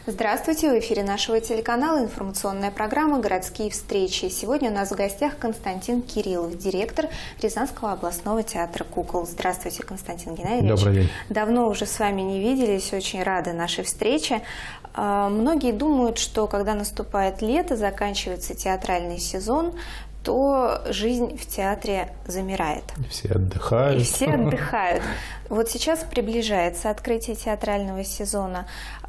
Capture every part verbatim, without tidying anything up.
Здравствуйте! В эфире нашего телеканала информационная программа «Городские встречи». Сегодня у нас в гостях Константин Кириллов, директор Рязанского областного театра кукол. Здравствуйте, Константин Геннадьевич. Добрый день. Давно уже с вами не виделись, очень рады нашей встрече. Многие думают, что когда наступает лето, заканчивается театральный сезон, то жизнь в театре замирает. И все отдыхают. И все отдыхают. Вот сейчас приближается открытие театрального сезона.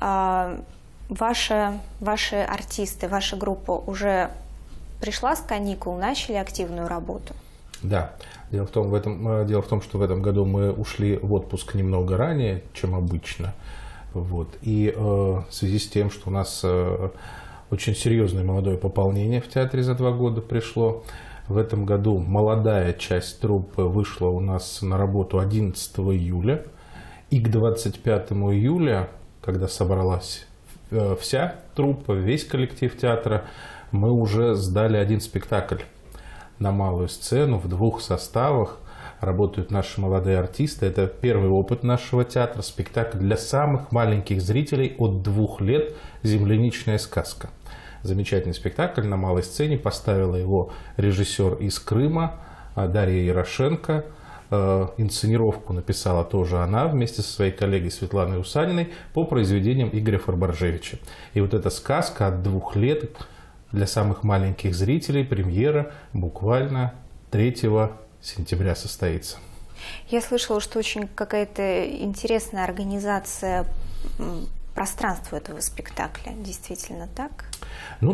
Ваши, ваши артисты, ваша группа уже пришла с каникул, начали активную работу? Да. Дело в том, в этом, дело в том, что в этом году мы ушли в отпуск немного ранее, чем обычно. Вот. И э, в связи с тем, что у нас э, очень серьезное молодое пополнение в театре за два года пришло, в этом году молодая часть труппы вышла у нас на работу одиннадцатого июля. И к двадцать пятому июля, когда собралась вся труппа, весь коллектив театра, мы уже сдали один спектакль на малую сцену в двух составах. Работают наши молодые артисты. Это первый опыт нашего театра. Спектакль для самых маленьких зрителей от двух лет «Земляничная сказка». Замечательный спектакль на малой сцене. Поставила его режиссер из Крыма Дарья Ярошенко. Инсценировку написала тоже она вместе со своей коллегой Светланой Усаниной по произведениям Игоря Фарбаржевича. И вот эта сказка от двух лет для самых маленьких зрителей, премьера буквально третьего сентября состоится. Я слышала, что очень какая-то интересная организация пространства этого спектакля. Действительно так? Ну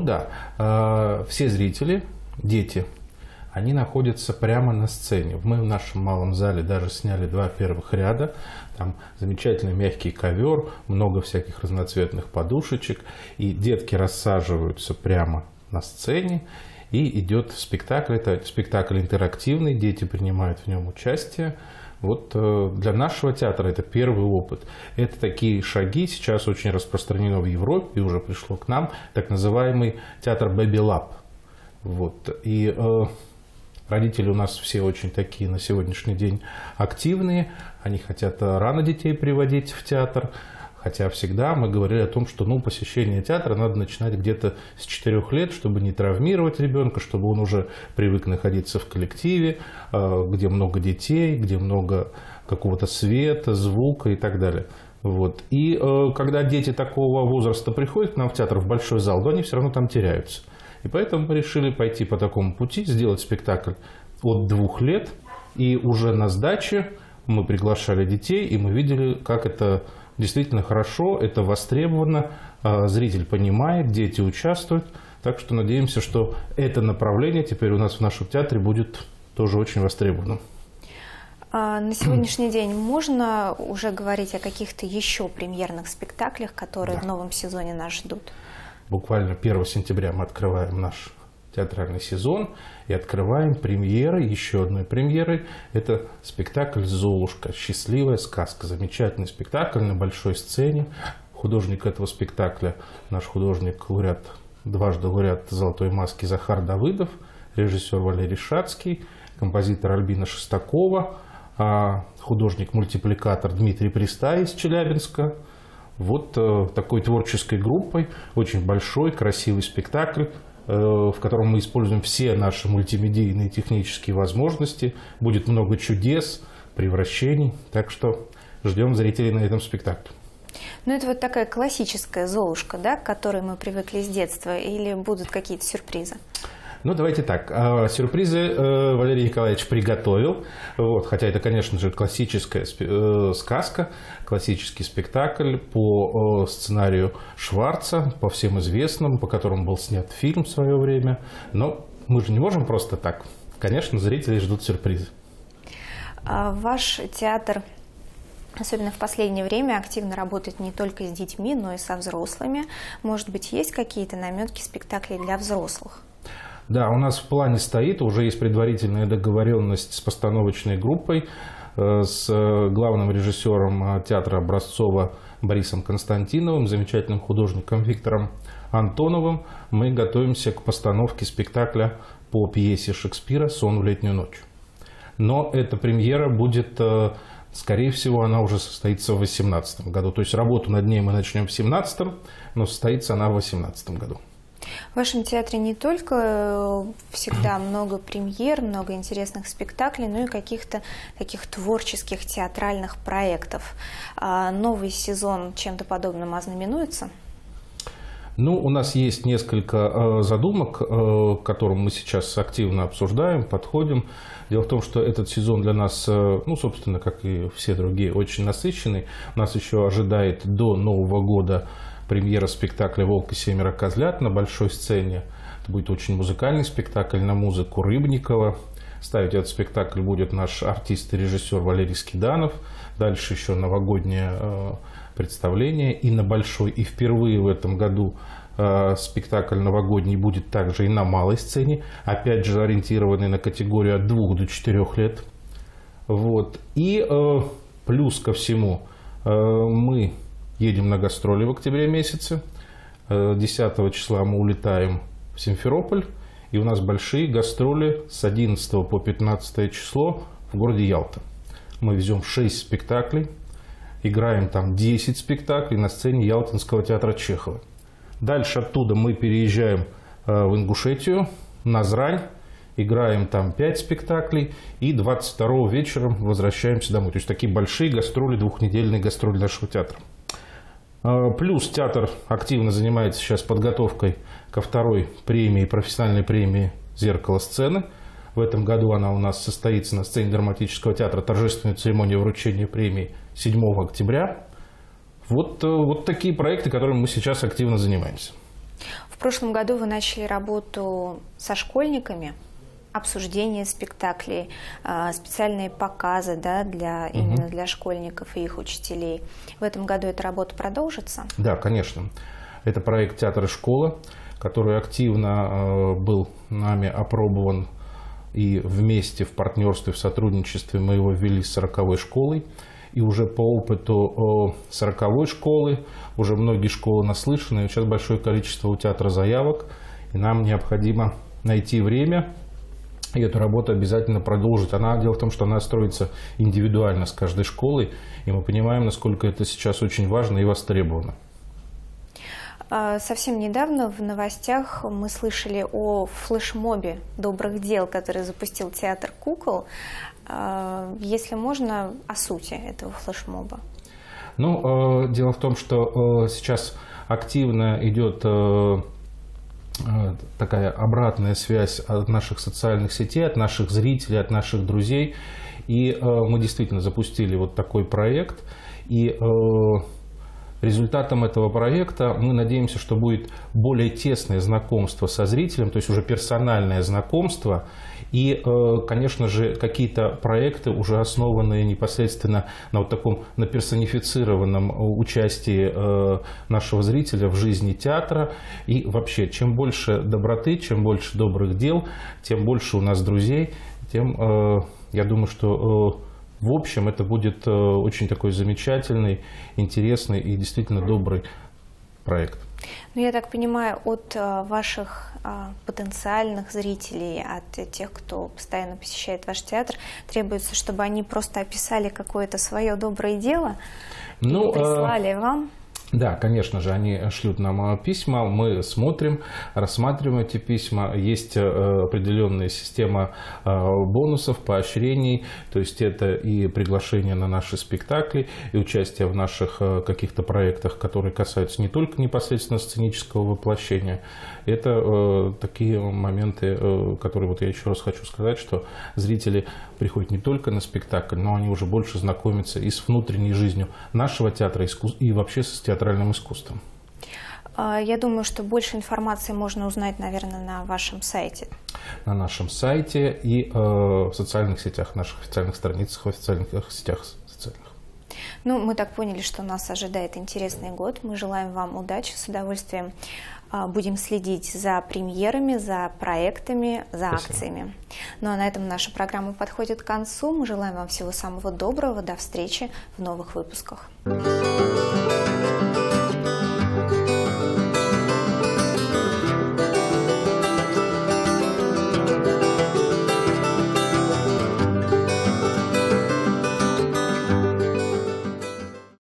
да. Все зрители, дети, они находятся прямо на сцене. Мы в нашем малом зале даже сняли два первых ряда. Там замечательный мягкий ковер, много всяких разноцветных подушечек. И детки рассаживаются прямо на сцене. И идет спектакль. Это спектакль интерактивный, дети принимают в нем участие. Вот для нашего театра это первый опыт. Это такие шаги, сейчас очень распространено в Европе, и уже пришло к нам, так называемый театр Baby Lab. Вот. И э, родители у нас все очень такие на сегодняшний день активные. Они хотят рано детей приводить в театр. Хотя всегда мы говорили о том, что ну, посещение театра надо начинать где-то с четырёх лет, чтобы не травмировать ребенка, чтобы он уже привык находиться в коллективе, где много детей, где много какого-то света, звука и так далее. Вот. И когда дети такого возраста приходят к нам в театр, в большой зал, то они все равно там теряются. И поэтому мы решили пойти по такому пути, сделать спектакль от двух лет. И уже на сдаче мы приглашали детей, и мы видели, как это действительно хорошо, это востребовано, зритель понимает, дети участвуют. Так что надеемся, что это направление теперь у нас в нашем театре будет тоже очень востребовано. А на сегодняшний день можно уже говорить о каких-то еще премьерных спектаклях, которые да. в новом сезоне нас ждут? Буквально первого сентября мы открываем наш театральный сезон и открываем премьерой, еще одной премьерой. Это спектакль «Золушка. Счастливая сказка». Замечательный спектакль на большой сцене. Художник этого спектакля, наш художник, лауреат, дважды лауреат «Золотой маски» Захар Давыдов, режиссер Валерий Шацкий, композитор Альбина Шестакова, художник-мультипликатор Дмитрий Пристай из Челябинска. Вот такой творческой группой, очень большой, красивый спектакль, в котором мы используем все наши мультимедийные технические возможности. Будет много чудес, превращений. Так что ждем зрителей на этом спектакле. Ну, это вот такая классическая «Золушка», да, к которой мы привыкли с детства, или будут какие-то сюрпризы? Ну, давайте так. Сюрпризы Валерий Николаевич приготовил. Вот, хотя это, конечно же, классическая сказка, классический спектакль по сценарию Шварца, по всем известным, по которому был снят фильм в свое время. Но мы же не можем просто так. Конечно, зрители ждут сюрпризы. Ваш театр, особенно в последнее время, активно работает не только с детьми, но и со взрослыми. Может быть, есть какие-то наметки спектаклей для взрослых? Да, у нас в плане стоит, уже есть предварительная договоренность с постановочной группой, с главным режиссером театра Образцова Борисом Константиновым, замечательным художником Виктором Антоновым. Мы готовимся к постановке спектакля по пьесе Шекспира «Сон в летнюю ночь». Но эта премьера будет скорее всего, она уже состоится в две тысячи восемнадцатом году. То есть работу над ней мы начнем в две тысячи семнадцатом, но состоится она в две тысячи восемнадцатом году. В вашем театре не только всегда много премьер, много интересных спектаклей, но и каких-то таких творческих театральных проектов. А новый сезон чем-то подобным ознаменуется? Ну, у нас есть несколько э, задумок, э, к которым мы сейчас активно обсуждаем, подходим. Дело в том, что этот сезон для нас, э, ну, собственно, как и все другие, очень насыщенный. Нас еще ожидает до Нового года премьера спектакля «Волк и семеро козлят» на большой сцене. Это будет очень музыкальный спектакль на музыку Рыбникова. Ставить этот спектакль будет наш артист и режиссер Валерий Скиданов. Дальше еще новогоднее э, представление и на большой. И впервые в этом году э, спектакль новогодний будет также и на малой сцене. Опять же ориентированный на категорию от двух до четырех лет. Вот. И э, плюс ко всему э, мы едем на гастроли в октябре месяце. десятого числа мы улетаем в Симферополь. И у нас большие гастроли с одиннадцатого по пятнадцатое число в городе Ялта. Мы везем шесть спектаклей. Играем там десять спектаклей на сцене Ялтинского театра Чехова. Дальше оттуда мы переезжаем в Ингушетию, Назрань. Играем там пять спектаклей. И двадцать второго вечером возвращаемся домой. То есть такие большие гастроли, двухнедельные гастроли нашего театра. Плюс театр активно занимается сейчас подготовкой ко второй премии, профессиональной премии «Зеркало сцены». В этом году она у нас состоится на сцене драматического театра. Торжественная церемония вручения премии седьмого октября. Вот, вот такие проекты, которыми мы сейчас активно занимаемся. В прошлом году вы начали работу со школьниками. Обсуждение спектаклей, специальные показы, да, для, угу. именно для школьников и их учителей. В этом году эта работа продолжится? Да, конечно. Это проект «Театр и школа», который активно был нами опробован и вместе в партнерстве, в сотрудничестве мы его ввели с сороковой школой. И уже по опыту сороковой школы, уже многие школы наслышаны, сейчас большое количество у театра заявок, и нам необходимо найти время и эту работу обязательно продолжить. Она, дело в том, что она строится индивидуально с каждой школой, и мы понимаем, насколько это сейчас очень важно и востребовано. Совсем недавно в новостях мы слышали о флешмобе добрых дел, который запустил театр кукол. Если можно, о сути этого флешмоба. Ну, дело в том, что сейчас активно идет такая обратная связь от наших социальных сетей, от наших зрителей, от наших друзей. И э, мы действительно запустили вот такой проект. И э, результатом этого проекта мы надеемся, что будет более тесное знакомство со зрителем, то есть уже персональное знакомство. И, э, конечно же, какие-то проекты, уже основанные непосредственно на вот таком на персонифицированном участии э, нашего зрителя в жизни театра. И вообще, чем больше доброты, чем больше добрых дел, тем больше у нас друзей, тем, э, я думаю, что э, в общем это будет э, очень такой замечательный, интересный и действительно добрый проект. Ну, я так понимаю, от а, ваших а, потенциальных зрителей, от тех, кто постоянно посещает ваш театр, требуется, чтобы они просто описали какое-то свое доброе дело, ну, и прислали а... вам? Да, конечно же, они шлют нам письма, мы смотрим, рассматриваем эти письма. Есть определенная система бонусов, поощрений, то есть это и приглашение на наши спектакли, и участие в наших каких-то проектах, которые касаются не только непосредственно сценического воплощения. Это такие моменты, которые вот я еще раз хочу сказать, что зрители приходят не только на спектакль, но они уже больше знакомятся и с внутренней жизнью нашего театра и вообще с театральным искусством. Я думаю, что больше информации можно узнать, наверное, на вашем сайте. На нашем сайте и э, в социальных сетях, наших официальных страницах, в официальных сетях социальных. Ну, мы так поняли, что нас ожидает интересный год. Мы желаем вам удачи, с удовольствием э, будем следить за премьерами, за проектами, за Спасибо. акциями. Ну, а на этом наша программа подходит к концу. Мы желаем вам всего самого доброго. До встречи в новых выпусках.